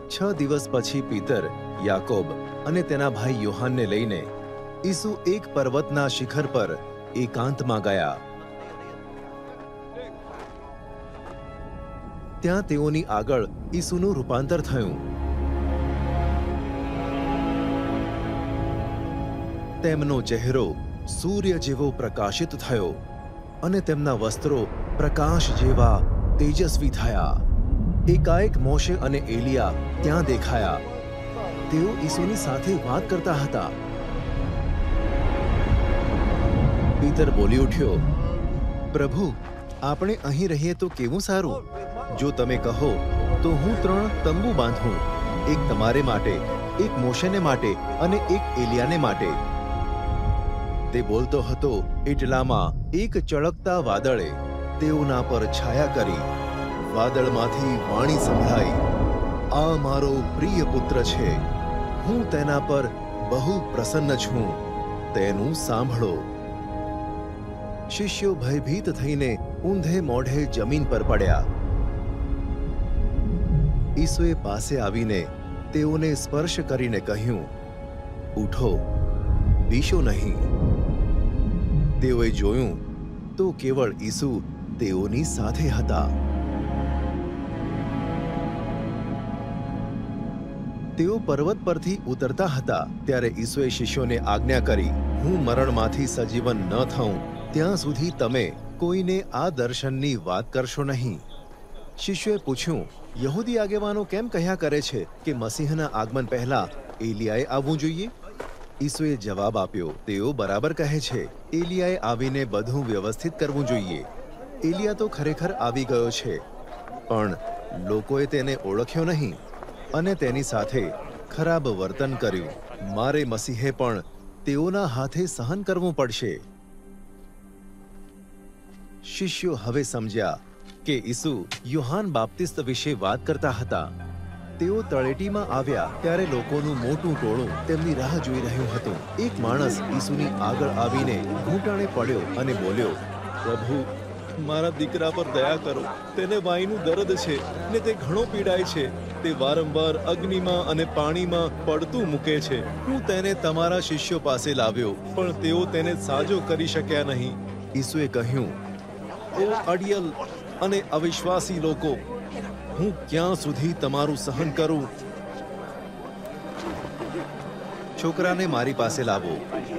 6 દિવસ પછી પીતર, યાકોબ અને તેના ભાઈ યોહાનને લઈને ઈસુ એક પર્વતના શિખર પર એકાંતમાં ગયા. ત્યાં તેઓની આગળ ઈસુનું રૂપાંતર થયું. તેમનો ચહેરો સૂર્ય જેવો પ્રકાશિત થયો અને તેમના વસ્ત્રો પ્રકાશ જેવા તેજસ્વી થયા. એકાએક મોશે અને એલિયા ત્યાં દેખાયા. તેઓ ઈસુની સાથે વાત કરતા હતા. પીતર બોલી ઉઠ્યો, પ્રભુ, આપણે અહીં રહીએ તો કેવું સારું. જો તમે કહો તો હું 3 તંબુ બાંધું, એક તમારે માટે, એક મોશેને માટે અને એક એલિયાને માટે. તે બોલતો હતો એટલામાં એક ચળકતા વાદળે તેઓના પર છાયા કરી. વાદળમાંથી વાણી સંભળાઈ, આ મારો પ્રિય પુત્ર છે, હું તેના પર બહુ પ્રસન્ન છું, તેનું સાંભળો. શિષ્યો ભયભીત થઈને ઊંધે મોઢે જમીન પર પડ્યા. ઈસુએ પાસે આવીને તેઓને સ્પર્શ કરીને કહ્યું, ઉઠો, બીશો નહીં. તેઓએ જોયું તો કેવળ ઈસુ તેઓની સાથે હતા. તેઓ પર્વત પરથી ઉતરતા હતા ત્યારે ઈસુએ શિષ્યોને આજ્ઞા કરી, હું મરણમાંથી સજીવન ન થઉં ત્યાં સુધી તમે કોઈને આ દર્શનની વાત કરશો નહીં. શિષ્યોએ પૂછ્યું, યહૂદી આગેવાનો કેમ કહ્યા કરે છે કે મસીહના આગમન પહેલા એલિયાએ આવવું જોઈએ? ઈસુએ જવાબ આપ્યો, તેઓ બરાબર કહે છે. એલિયાએ આવીને બધું વ્યવસ્થિત કરવું જોઈએ. એલિયા તો ખરેખર આવી ગયો છે, પણ લોકોએ તેને ઓળખ્યો નહીં અને તેની સાથે ખરાબ વર્તન કર્યું. મારે મસીહે પણ તેઓના હાથે સહન કરવું પડશે. શિષ્યો હવે સમજ્યા કે ઈસુ યોહાન બાપ્તિસ્ત વિશે વાત કરતા હતા. તેઓ તળેટીમાં આવ્યા ત્યારે લોકોનું મોટું ટોળું તેમની રાહ જોઈ રહ્યું હતું. એક માણસ ઈસુની આગળ આવીને ઘૂંટણે પડ્યો અને બોલ્યો, પ્રભુ, મારા દીકરા પર દયા કરો, તેને વાઈનું દર્દ છે ને તે ઘણો પીડાય છે. તે વારંવાર અગ્નિમાં અને પાણીમાં પડતું મૂકે છે. હું તેને તમારા શિષ્યો પાસે લાવ્યો, પણ તેઓ તેને સાજો કરી શક્યા નહીં. ઈસુએ કહ્યું, ઓ અડિયલ અને અવિશ્વાસી લોકો, હું ક્યાં સુધી તમારું સહન કરું? છોકરાને મારી પાસે લાવો.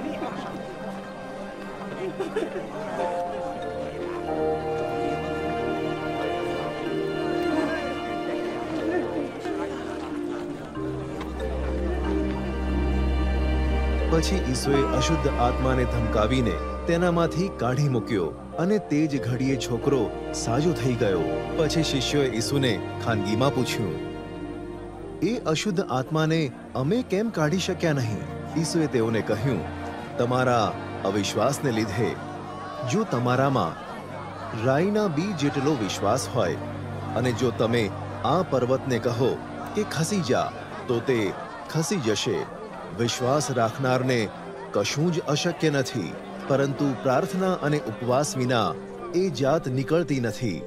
પછી ઈસુએ અશુદ્ધ આત્માને ધમકાવીને તેનામાંથી કાઢી મૂક્યો અને તે જ ઘડીએ છોકરો સાજો થઈ ગયો. પછી શિષ્યોએ ઈસુને ખાનગીમાં પૂછ્યું, એ અશુદ્ધ આત્માને અમે કેમ કાઢી શક્યા નહીં? ઈસુએ તેઓને કહ્યું, તમારા અવિશ્વાસને લીધે. જો તમારામાં રાઈના બી જેટલો વિશ્વાસ હોય અને જો તમે આ પર્વતને કહો કે ખસી જા, તો તે ખસી જશે. વિશ્વાસ રાખનારને કશું જ અશક્ય નથી, પરંતુ પ્રાર્થના અને ઉપવાસ વિના એ જાત નીકળતી નથી.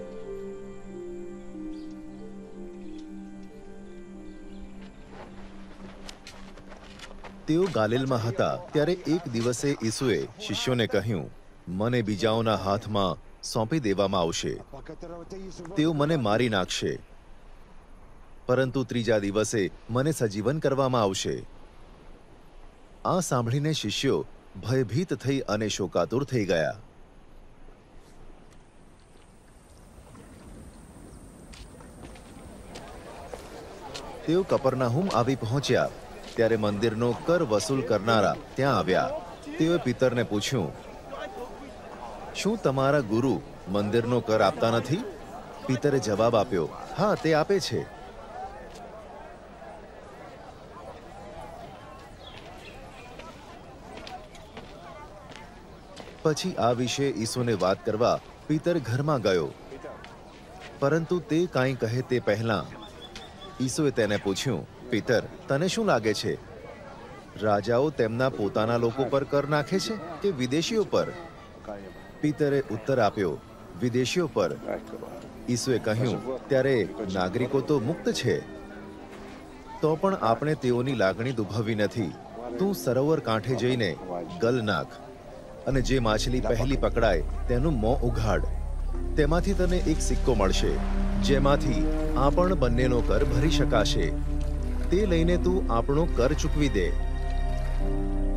તેઓ ગાલિલમાં હતા ત્યારે એક દિવસે ઈસુએ શિષ્યોને કહ્યું, મને બીજાઓના હાથમાં સોંપી દેવામાં આવશે. તેઓ મને મારી નાખશે, પરંતુ 3જા દિવસે મને સજીવન કરવામાં આવશે. આ સાંભળીને શિષ્યો ભયભીત થઈ અને શોકાતુર થઈ ગયા. તેઓ કપરનાહુમ આવી પહોંચ્યા ત્યારે મંદિરનો કર વસૂલ કરનારા ત્યાં આવ્યા. તેઓએ પિતરને પૂછ્યું, શું તમારા ગુરુ મંદિરનો કર આપતા નથી? પિતરે જવાબ આપ્યો, હા, તે આપે છે. પછી આ વિશે ઈસુને વાત કરવા પિતર ઘરમાં ગયો, પરંતુ તે કાંઈ કહે તે પહેલા ઈસુએ તેને પૂછ્યું, પિતર, તને શું લાગે છે, રાજાઓ તેમના પોતાના લોકો પર કર નાખે છે કે વિદેશીઓ પર? પિતરે ઉત્તર આપ્યો, વિદેશીઓ પર. ઈસુએ કહ્યું, ત્યારે નાગરિકો તો મુક્ત છે. તો પણ આપણે તેઓની લાગણી દુભાવી નથી. તું સરોવર કાંઠે જઈને ગલ નાખ અને જે માછલી પહેલી પકડાય તેનું મોં ઉઘાડ. તેમાંથી તને એક સિક્કો મળશે, જેમાંથી આપણ બંનેનો કર ભરી શકાશે. તે લઈને તું આપણો કર ચૂકવી દે.